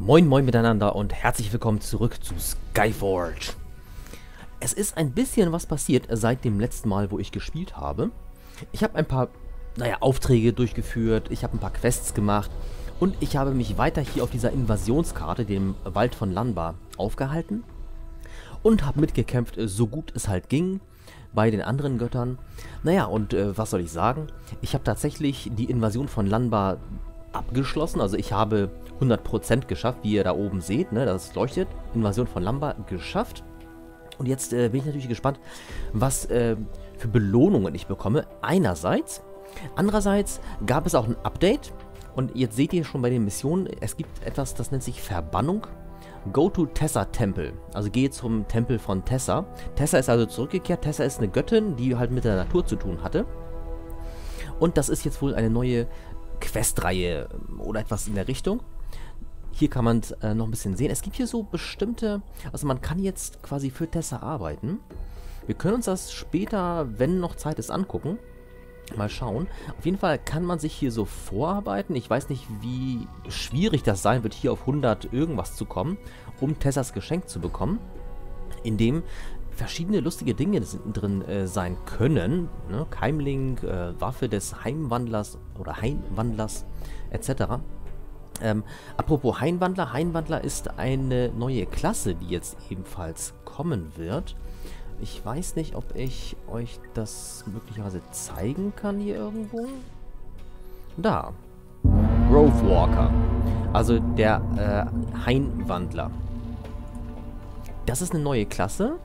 Moin moin miteinander und herzlich willkommen zurück zu Skyforge. Es ist ein bisschen was passiert seit dem letzten Mal, wo ich gespielt habe. Ich habe ein paar, Aufträge durchgeführt, ich habe ein paar Quests gemacht und ich habe mich weiter hier auf dieser Invasionskarte, dem Wald von Lanba, aufgehalten und habe mitgekämpft, so gut es halt ging, bei den anderen Göttern. Was soll ich sagen? Ich habe tatsächlich die Invasion von Lanba abgeschlossen, also ich habe 100% geschafft, wie ihr da oben seht, ne, das leuchtet. Invasion von Lanba geschafft. Und jetzt bin ich natürlich gespannt, was für Belohnungen ich bekomme. Einerseits. Andererseits gab es auch ein Update. Und jetzt seht ihr schon bei den Missionen, es gibt etwas, das nennt sich Verbannung. Go to Tessa Tempel. Also gehe zum Tempel von Tessa. Tessa ist also zurückgekehrt. Tessa ist eine Göttin, die halt mit der Natur zu tun hatte. Und das ist jetzt wohl eine neue Questreihe oder etwas in der Richtung. Hier kann man es noch ein bisschen sehen. Es gibt hier so bestimmte, also man kann jetzt quasi für Tessa arbeiten. Wir können uns das später, wenn noch Zeit ist, angucken. Mal schauen. Auf jeden Fall kann man sich hier so vorarbeiten. Ich weiß nicht, wie schwierig das sein wird, hier auf 100 irgendwas zu kommen, um Tessas Geschenk zu bekommen. In dem verschiedene lustige Dinge drin sein können. Ne? Keimling, Waffe des Heimwandlers oder Hainwandlers etc. Apropos Hainwandler. Hainwandler ist eine neue Klasse, die jetzt ebenfalls kommen wird. Ich weiß nicht, ob ich euch das möglicherweise zeigen kann hier irgendwo. Da. Grovewalker. Also der Hainwandler. Das ist eine neue Klasse.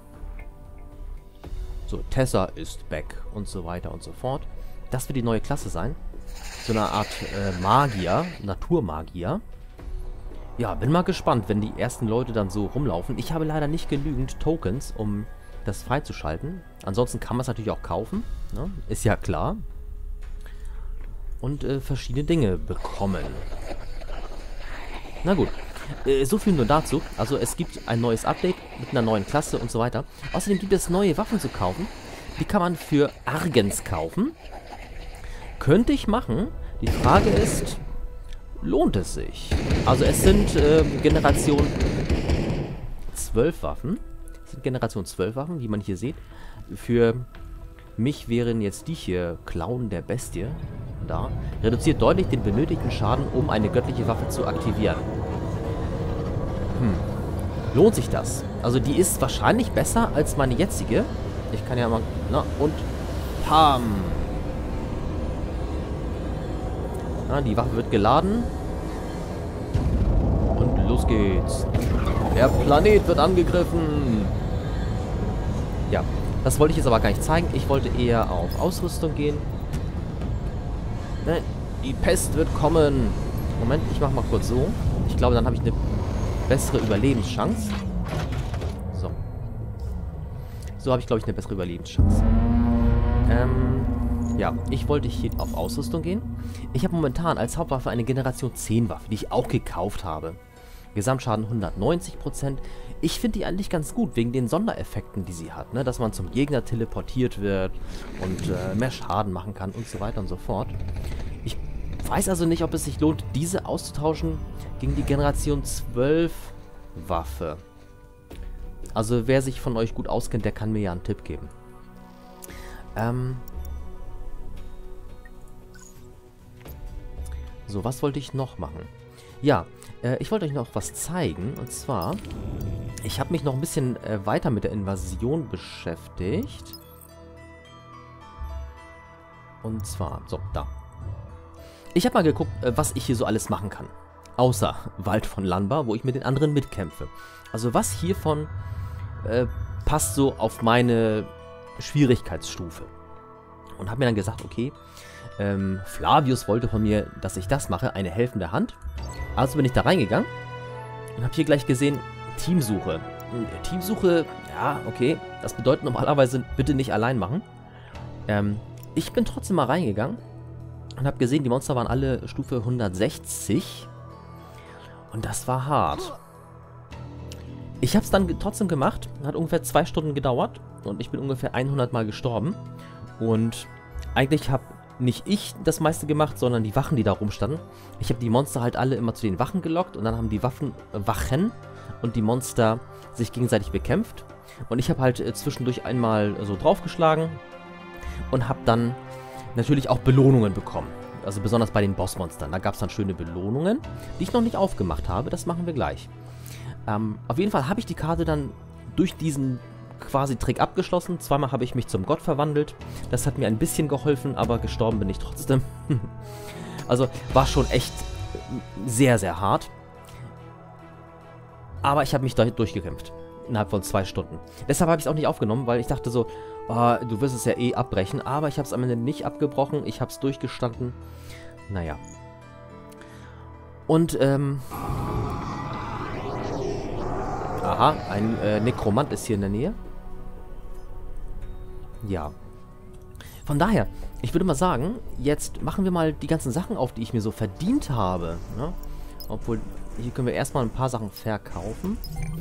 So, Tessa ist back und so weiter und so fort. Das wird die neue Klasse sein. So eine Art Magier, Naturmagier. Ja, bin mal gespannt, wenn die ersten Leute dann so rumlaufen. Ich habe leider nicht genügend Tokens, um das freizuschalten. Ansonsten kann man es natürlich auch kaufen. Ne? Ist ja klar. Und verschiedene Dinge bekommen. Na gut. So viel nur dazu. Also es gibt ein neues Update mit einer neuen Klasse und so weiter. Außerdem gibt es neue Waffen zu kaufen. Die kann man für Argens kaufen. Könnte ich machen. Die Frage ist, lohnt es sich? Also es sind Generation 12 Waffen. Es sind Generation 12 Waffen, wie man hier sieht. Für mich wären jetzt die hier Klauen der Bestie. Da. Reduziert deutlich den benötigten Schaden, um eine göttliche Waffe zu aktivieren. Lohnt sich das? Also die ist wahrscheinlich besser als meine jetzige. Ich kann ja mal... Na, und... Pam! Na, die Waffe wird geladen. Und los geht's. Der Planet wird angegriffen. Ja, das wollte ich jetzt aber gar nicht zeigen. Ich wollte eher auf Ausrüstung gehen. Ne, die Pest wird kommen. Moment, ich mach mal kurz so. Ich glaube, dann habe ich eine bessere Überlebenschance. So. So habe ich, glaube ich, eine bessere Überlebenschance. Ja, ich wollte hier auf Ausrüstung gehen. Ich habe momentan als Hauptwaffe eine Generation 10 Waffe, die ich auch gekauft habe. Gesamtschaden 190%. Ich finde die eigentlich ganz gut, wegen den Sondereffekten, die sie hat. Ne? Dass man zum Gegner teleportiert wird und mehr Schaden machen kann und so weiter und so fort. Ich weiß also nicht, ob es sich lohnt, diese auszutauschen gegen die Generation 12 Waffe. Also wer sich von euch gut auskennt, der kann mir ja einen Tipp geben. So, was wollte ich noch machen? Ja, ich wollte euch noch was zeigen. Und zwar, ich habe mich noch ein bisschen weiter mit der Invasion beschäftigt. Und zwar, so, da. Ich habe mal geguckt, was ich hier so alles machen kann. Außer Wald von Lanba, wo ich mit den anderen mitkämpfe. Also was hiervon passt so auf meine Schwierigkeitsstufe. Und habe mir dann gesagt, okay, Flavius wollte von mir, dass ich das mache, eine helfende Hand. Also bin ich da reingegangen und habe hier gleich gesehen, Teamsuche. Teamsuche, ja, okay, das bedeutet normalerweise bitte nicht allein machen. Ich bin trotzdem mal reingegangen und habe gesehen, die Monster waren alle Stufe 160. Und das war hart. Ich habe es dann trotzdem gemacht. Hat ungefähr 2 Stunden gedauert. Und ich bin ungefähr 100 Mal gestorben. Und eigentlich habe nicht ich das meiste gemacht, sondern die Wachen, die da rumstanden. Ich habe die Monster halt alle immer zu den Wachen gelockt und dann haben die Wachen und die Monster sich gegenseitig bekämpft. Und ich habe halt zwischendurch einmal so draufgeschlagen und habe dann natürlich auch Belohnungen bekommen. Also besonders bei den Bossmonstern. Da gab es dann schöne Belohnungen, die ich noch nicht aufgemacht habe. Das machen wir gleich. Auf jeden Fall habe ich die Karte dann durch diesen quasi Trick abgeschlossen. Zweimal habe ich mich zum Gott verwandelt. Das hat mir ein bisschen geholfen, aber gestorben bin ich trotzdem. Also war schon echt sehr, sehr hart. Aber ich habe mich da durchgekämpft. Innerhalb von 2 Stunden. Deshalb habe ich es auch nicht aufgenommen, weil ich dachte so, du wirst es ja eh abbrechen. Aber ich habe es am Ende nicht abgebrochen. Ich habe es durchgestanden. Naja. Und, aha, ein Nekromant ist hier in der Nähe. Ja. Von daher, ich würde mal sagen, jetzt machen wir mal die ganzen Sachen auf, die ich mir so verdient habe. Ne? Obwohl, hier können wir erstmal ein paar Sachen verkaufen.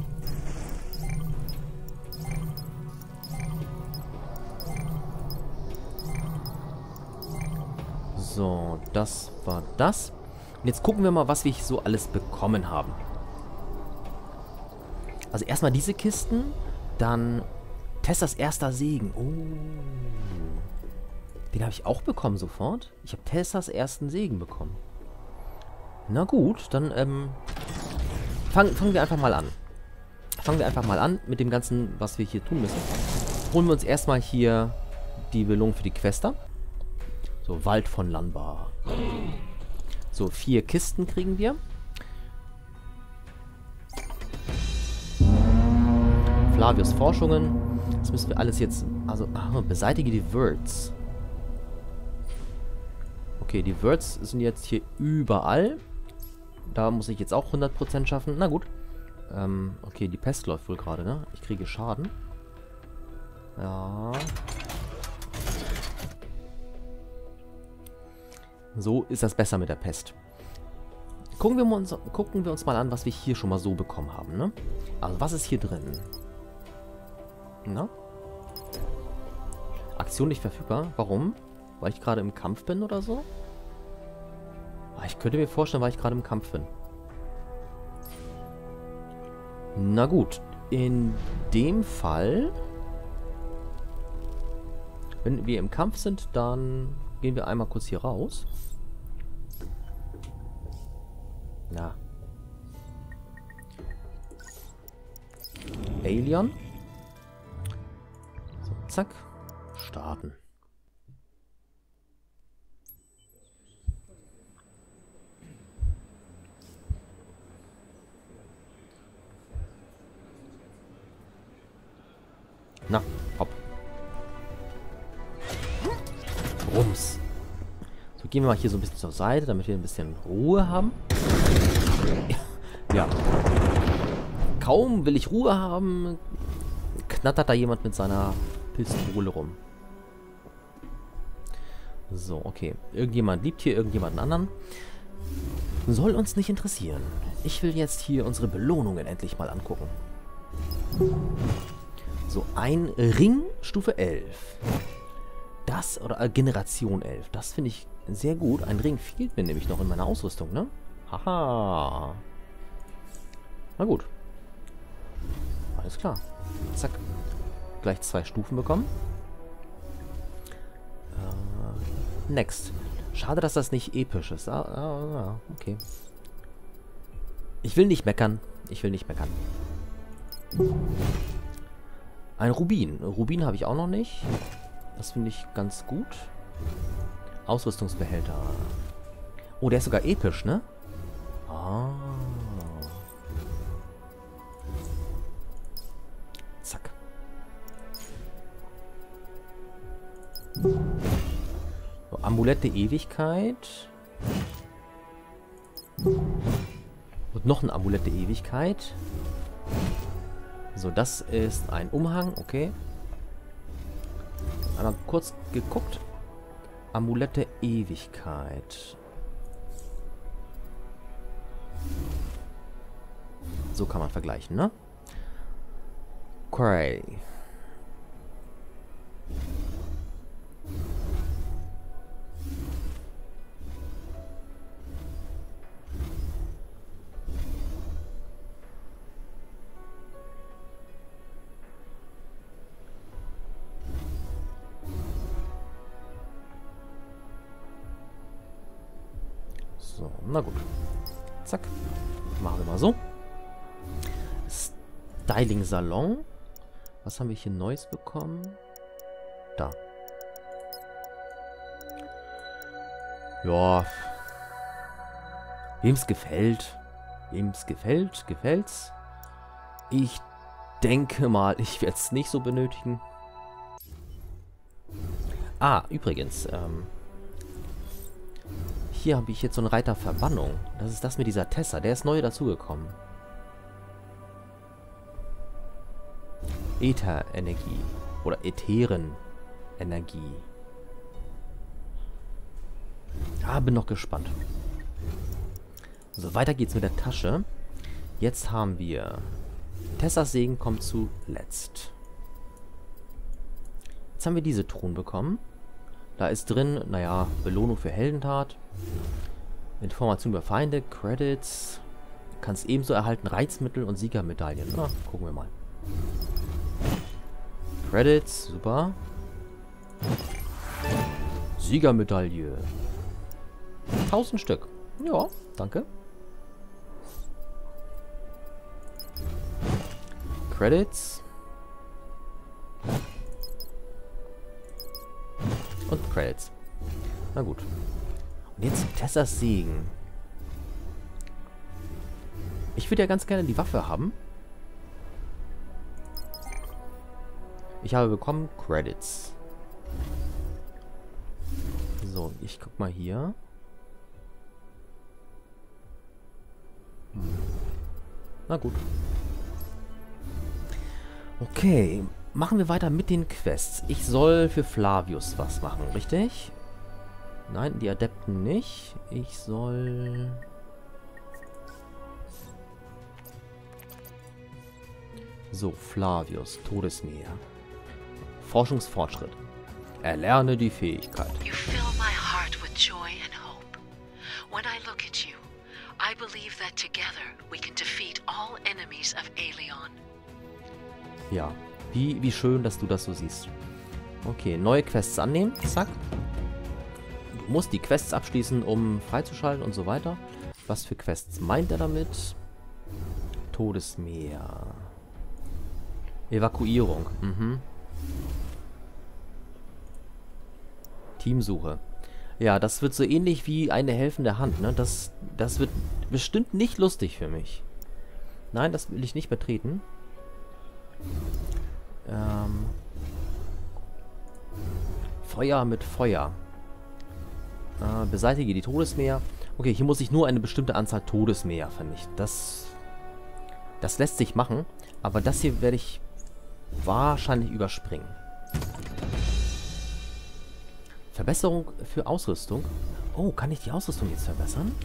So, das war das. Und jetzt gucken wir mal, was wir hier so alles bekommen haben. Also erstmal diese Kisten, dann Tessas erster Segen. Oh. Den habe ich auch bekommen sofort. Ich habe Tessas ersten Segen bekommen. Na gut, dann fangen wir einfach mal an. Fangen wir einfach mal an mit dem Ganzen, was wir hier tun müssen. Holen wir uns erstmal hier die Belohnung für die Quester. So, Wald von Lanbar. So, 4 Kisten kriegen wir. Flavius Forschungen. Das müssen wir alles jetzt... Also, beseitige die Words. Okay, die Words sind jetzt hier überall. Da muss ich jetzt auch 100% schaffen. Na gut. Okay, die Pest läuft wohl gerade, ne? Ich kriege Schaden. Ja. So ist das besser mit der Pest. Gucken wir uns mal an, was wir hier schon mal so bekommen haben, ne? Also, was ist hier drin? Na? Aktion nicht verfügbar. Warum? Weil ich gerade im Kampf bin oder so? Ich könnte mir vorstellen, weil ich gerade im Kampf bin. Na gut. In dem Fall... Wenn wir im Kampf sind, dann gehen wir einmal kurz hier raus. Na. Alien. So, zack. Starten. Na, hopp. Rums. So, gehen wir mal hier so ein bisschen zur Seite, damit wir ein bisschen Ruhe haben. Ja. Kaum will ich Ruhe haben, knattert da jemand mit seiner Pistole rum. So, okay. Irgendjemand liebt hier irgendjemanden anderen. Soll uns nicht interessieren. Ich will jetzt hier unsere Belohnungen endlich mal angucken. So, ein Ring Stufe 11. Das, oder Generation 11. Das finde ich sehr gut. Ein Ring fehlt mir nämlich noch in meiner Ausrüstung, ne? Haha. Na gut. Alles klar. Zack. Gleich 2 Stufen bekommen. Next. Schade, dass das nicht episch ist. Okay. Ich will nicht meckern. Ich will nicht meckern. Ein Rubin. Rubin habe ich auch noch nicht. Das finde ich ganz gut. Ausrüstungsbehälter. Oh, der ist sogar episch, ne? Ah. Zack. So, Amulett der Ewigkeit. Und noch ein Amulett der Ewigkeit. So, das ist ein Umhang, okay. Einmal kurz geguckt. Amulett der Ewigkeit. So kann man vergleichen, ne? Okay. So, na gut. Zack. Machen wir mal so. Styling Salon. Was haben wir hier Neues bekommen? Da. Ja. Wem's gefällt. Wem's gefällt, gefällt's. Ich denke mal, ich werde es nicht so benötigen. Ah, übrigens, hier habe ich jetzt so einen Reiter Verbannung. Das ist das mit dieser Tessa. Der ist neu dazugekommen. Ätherenergie. Oder Ätherenenergie. Ah, bin noch gespannt. So, weiter geht's mit der Tasche. Jetzt haben wir... Tessas Segen kommt zuletzt. Jetzt haben wir diese Truhen bekommen. Da ist drin, naja, Belohnung für Heldentat. Information über Feinde, Credits. Du kannst ebenso erhalten Reizmittel und Siegermedaillen. Na, gucken wir mal. Credits, super. Siegermedaille. 1000 Stück. Ja, danke. Credits. Und Credits. Na gut. Und jetzt Tessas Segen. Ich würde ja ganz gerne die Waffe haben. Ich habe bekommen Credits. So, ich guck mal hier. Na gut. Okay, machen wir weiter mit den Quests. Ich soll für Flavius was machen, richtig? Nein, die Adepten nicht. Ich soll... So, Flavius, Todesmeer. Forschungsfortschritt. Erlerne die Fähigkeit. You fill my heart with joy and hope. When I look at you, I believe that together we can defeat all enemies of Aelion. Ja, wie schön, dass du das so siehst. Okay, neue Quests annehmen. Zack. Du musst die Quests abschließen, um freizuschalten und so weiter. Was für Quests meint er damit? Todesmeer. Evakuierung. Mhm. Teamsuche. Ja, das wird so ähnlich wie eine helfende Hand, ne? Das wird bestimmt nicht lustig für mich. Nein, das will ich nicht betreten. Feuer mit Feuer. Beseitige die Todesmeer. Okay, hier muss ich nur eine bestimmte Anzahl Todesmeer vernichten. Das lässt sich machen, aber das hier werde ich wahrscheinlich überspringen. Verbesserung für Ausrüstung. Oh, kann ich die Ausrüstung jetzt verbessern?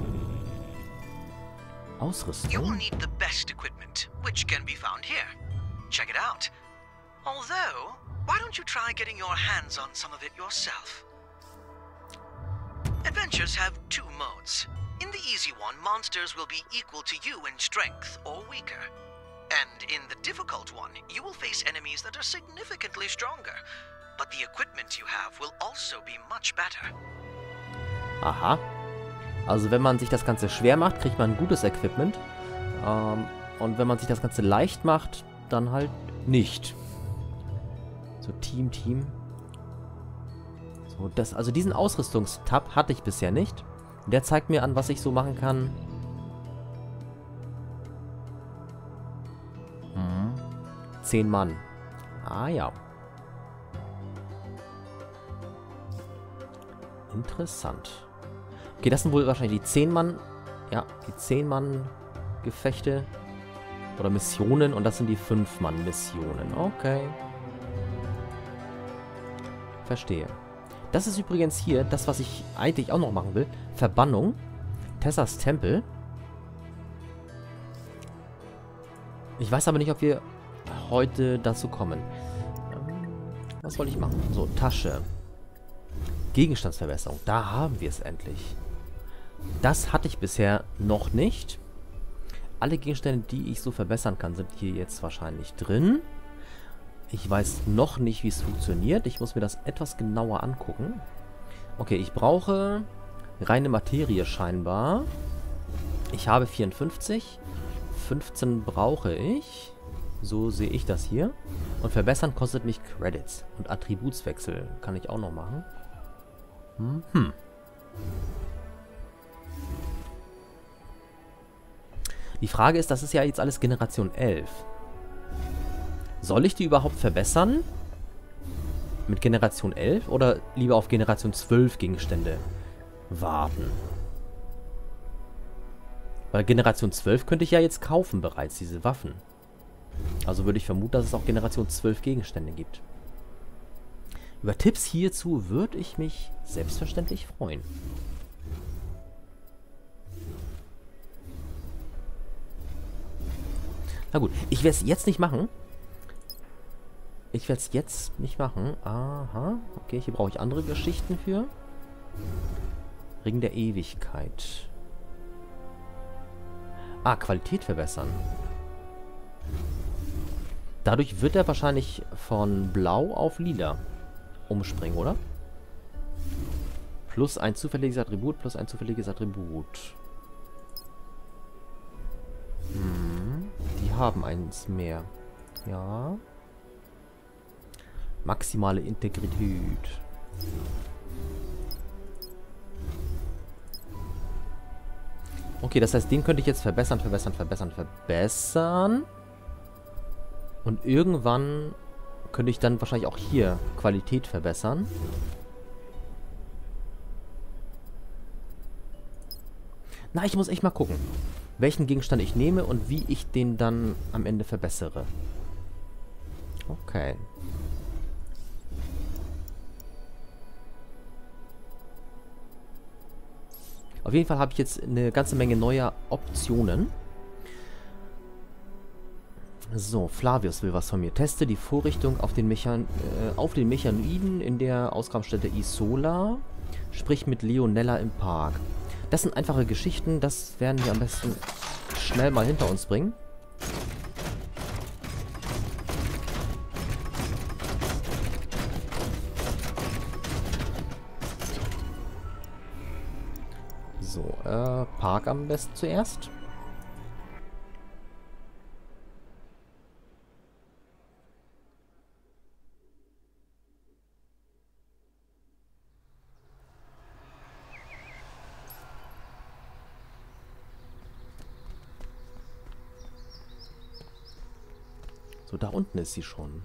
Ausrüstung? You will need the best equipment, which can be found here. Check it out. Although, why don't you try getting your hands on some of it yourself? Adventures have two modes. In the easy one, monsters will be equal to you in strength or weaker. And in the difficult one, you will face enemies that are significantly stronger. But the equipment you have will also be much better. Aha. Also wenn man sich das Ganze schwer macht, kriegt man ein gutes Equipment. Und wenn man sich das Ganze leicht macht, dann halt nicht. So, Team. So, also diesen Ausrüstungstab hatte ich bisher nicht. Der zeigt mir an, was ich so machen kann. 10 Mann. Ah ja. Interessant. Okay, das sind wohl wahrscheinlich die 10 Mann. Ja, die 10 Mann Gefechte. Oder Missionen. Und das sind die 5 Mann Missionen. Okay. Verstehe. Das ist übrigens hier das, was ich eigentlich auch noch machen will. Verbannung. Tessas Tempel. Ich weiß aber nicht, ob wir heute dazu kommen. Was soll ich machen? So, Tasche. Gegenstandsverbesserung. Da haben wir es endlich. Das hatte ich bisher noch nicht. Alle Gegenstände, die ich so verbessern kann, sind hier jetzt wahrscheinlich drin. Ich weiß noch nicht, wie es funktioniert. Ich muss mir das etwas genauer angucken. Okay, ich brauche Reine Materie scheinbar. Ich habe 54. 15 brauche ich. So sehe ich das hier. Und verbessern kostet mich Credits. Und Attributswechsel kann ich auch noch machen. Die Frage ist, das ist ja jetzt alles Generation 11. Soll ich die überhaupt verbessern? Mit Generation 11 oder lieber auf Generation 12 Gegenstände warten? Weil Generation 12 könnte ich ja jetzt kaufen bereits, diese Waffen. Also würde ich vermuten, dass es auch Generation 12 Gegenstände gibt. Über Tipps hierzu würde ich mich selbstverständlich freuen. Na gut, ich werde es jetzt nicht machen. Aha, okay, hier brauche ich andere Geschichten für. Ring der Ewigkeit. Ah, Qualität verbessern. Dadurch wird er wahrscheinlich von blau auf lila umspringen, oder? Plus ein zufälliges Attribut, plus ein zufälliges Attribut. Die haben eins mehr. Ja. Maximale Integrität. Okay, das heißt, den könnte ich jetzt verbessern. Und irgendwann könnte ich dann wahrscheinlich auch hier Qualität verbessern. Na, ich muss echt mal gucken, welchen Gegenstand ich nehme und wie ich den dann am Ende verbessere. Okay. Auf jeden Fall habe ich jetzt eine ganze Menge neuer Optionen. So, Flavius will was von mir. Teste die Vorrichtung auf den Mechanoiden in der Ausgrabungsstätte Isola. Sprich mit Leonella im Park. Das sind einfache Geschichten, das werden wir am besten schnell mal hinter uns bringen. So, Park am besten zuerst. So, da unten ist sie schon.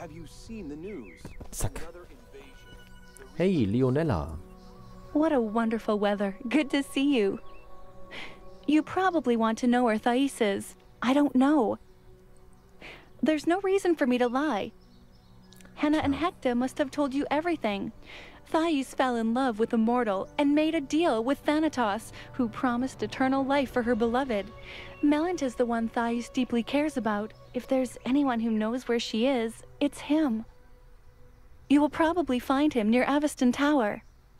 Zack. Hey, Leonella. What a wonderful weather. Good to see you. You probably want to know where Thais is. I don't know. There's no reason for me to lie. Hannah and Hector must have told you everything. Thais fell in love with a mortal and made a deal with Thanatos, who promised eternal life for her beloved. Melant is the one Thais deeply cares about. If there's anyone who knows where she is, it's him. You will probably find him near Aveston Tower.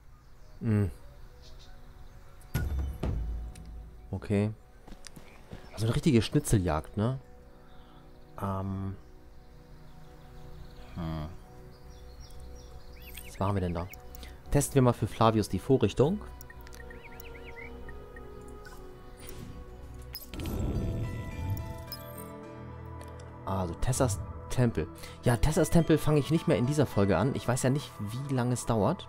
Okay. Also eine richtige Schnitzeljagd, ne? Was machen wir denn da? Testen wir mal für Flavius die Vorrichtung. Also Tessas Tempel. Ja, Tessas Tempel fange ich nicht mehr in dieser Folge an. Ich weiß ja nicht, wie lange es dauert.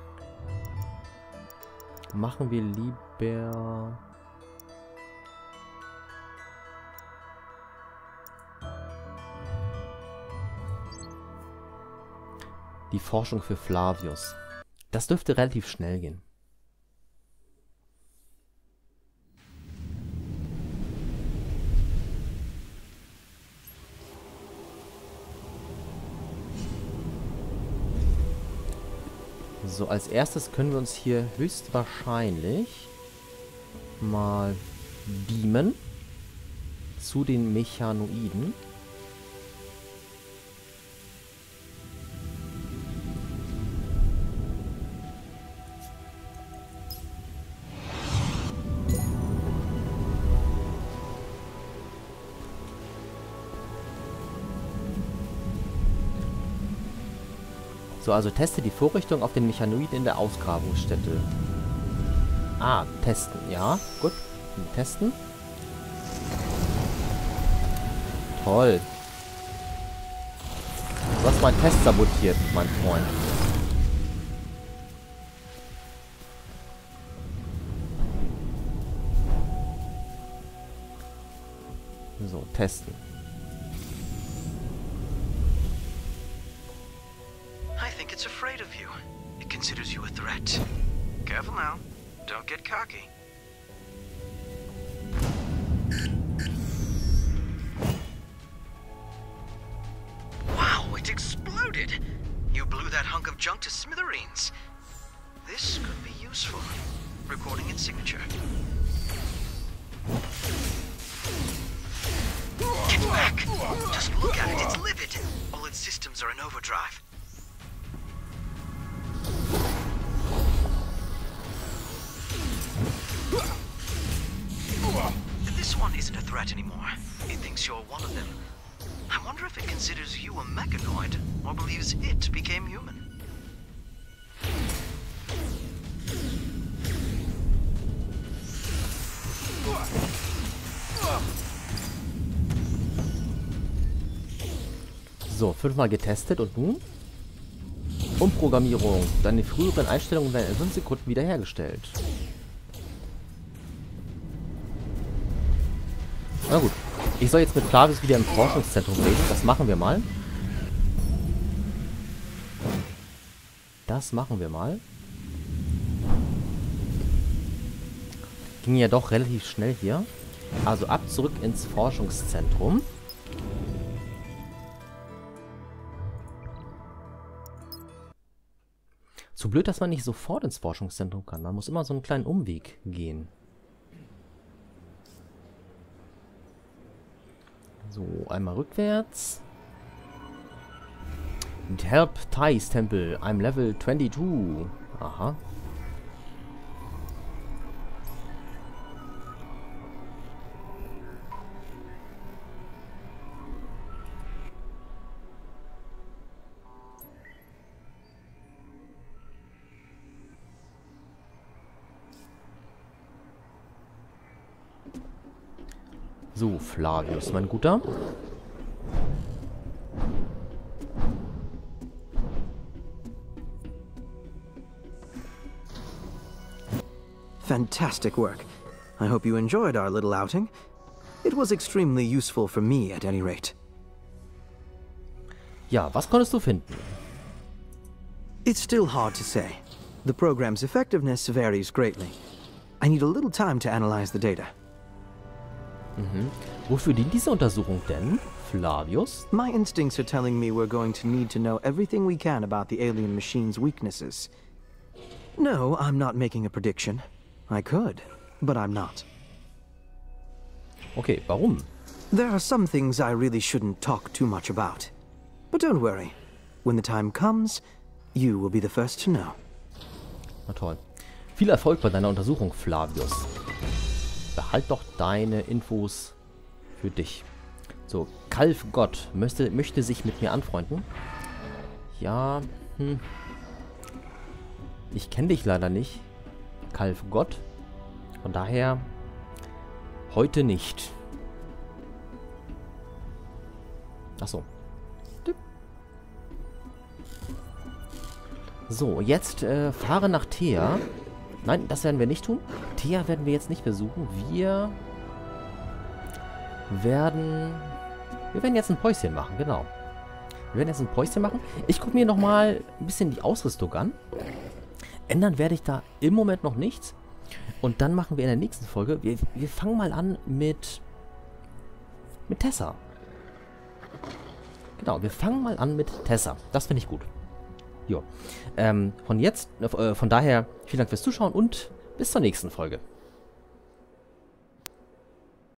Machen wir lieber... die Forschung für Flavius. Das dürfte relativ schnell gehen. So, als erstes können wir uns hier höchstwahrscheinlich mal beamen zu den Mechanoiden. So, also teste die Vorrichtung auf den Mechanoiden in der Ausgrabungsstätte. Ah, testen. Ja, gut. Testen. Toll. Du hast meinen Test sabotiert, mein Freund. So, testen. I think it's afraid of you. It considers you a threat. Careful now. Don't get cocky. Wow, it exploded! You blew that hunk of junk to smithereens. This could be useful. Recording its signature. Get back! Just look at it, it's livid! All its systems are in overdrive. This one isn't a threat anymore. It thinks you're one of them. I wonder if it considers you a mechanoid, or believes it became human. So, 5-mal getestet und nun? Umprogrammierung. Deine früheren Einstellungen werden in 5 Sekunden wiederhergestellt. Na gut. Ich soll jetzt mit Flavius wieder im Forschungszentrum reden. Das machen wir mal. Das machen wir mal. Ging ja doch relativ schnell hier. Also ab zurück ins Forschungszentrum. Zu blöd, dass man nicht sofort ins Forschungszentrum kann. Man muss immer so einen kleinen Umweg gehen. So, einmal rückwärts. Help Thais Tempel. I'm Level 22. Aha. So, Flavius, mein Guter. Fantastic work. I hope you enjoyed our little outing. It was extremely useful for me, at any rate. Ja, was konntest du finden? It's still hard to say. The program's effectiveness varies greatly. I need a little time to analyze the data. Wofür dient diese Untersuchung denn, Flavius? My instincts are telling me we're going to need to know everything we can about the alien machine's weaknesses. No, I'm not making a prediction. I could, but I'm not. Okay, warum? There are some things I really shouldn't talk too much about. But don't worry. When the time comes, you will be the first to know. Na toll. Viel Erfolg bei deiner Untersuchung, Flavius. Behalt doch deine Infos für dich. So, Kalf Gott möchte sich mit mir anfreunden. Ja, ich kenne dich leider nicht, Kalf Gott. Von daher heute nicht. Achso. So, jetzt fahre nach Thea. Nein, das werden wir nicht tun. Thea werden wir jetzt nicht besuchen. Wir werden jetzt ein Päuschen machen, genau. Wir werden jetzt ein Päuschen machen. Ich gucke mir nochmal ein bisschen die Ausrüstung an. Ändern werde ich da im Moment noch nichts. Und dann machen wir in der nächsten Folge, wir fangen mal an mit Tessa. Genau, wir fangen mal an mit Tessa. Das finde ich gut. Jo. Von daher, vielen Dank fürs Zuschauen und bis zur nächsten Folge.